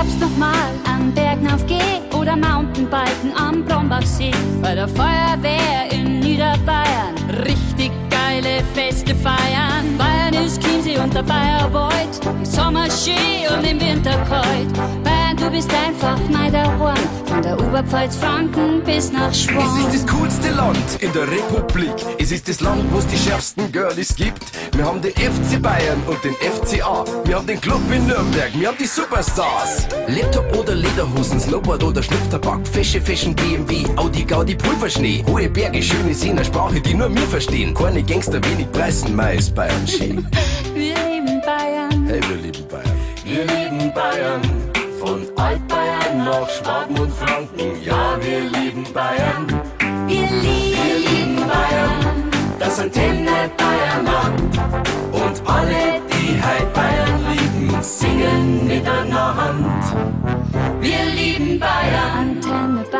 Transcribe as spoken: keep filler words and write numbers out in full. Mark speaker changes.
Speaker 1: Herbst nochmal an Bergen auf Geh oder Mountainbiken am Brombachsee. Bei der Feuerwehr in Niederbayern richtig geile Feste feiern. Bayern ist Chiemsee und der Bayerwald, im Sommer schön und im Winter kalt. Bayern, du bist einfach mein Daheim, von der Oberpfalz Franken bis nach Schwan.
Speaker 2: Es ist das coolste Land in der Republik. Es ist das Land, wo es die schärfsten Girlies gibt. Wir haben den F C Bayern und den F C A. Wir haben den Club in Nürnberg, wir haben die Superstars. Laptop oder Lederhosen, Snowboard oder Schnupftabak, Fesche, Fashion, B M W, Audi, Gaudi, Pulverschnee. Hohe Berge, schöne Seen, eine Sprache, die nur wir verstehen. Keine Gangster, wenig Preisen, Mais, Bayern, Ski.
Speaker 1: Wir lieben Bayern.
Speaker 2: Hey, wir lieben Bayern. Wir lieben Bayern. Von Altbayern nach Schwaben und Franken. Ja, wir lieben Bayern.
Speaker 1: Wir lieben,
Speaker 2: Wir lieben Bayern. Das Antenne Bayernland. Und alle, die heut Bayern lieben, singen miteinander.
Speaker 1: wir lieben Bayern. Antenne Bayern.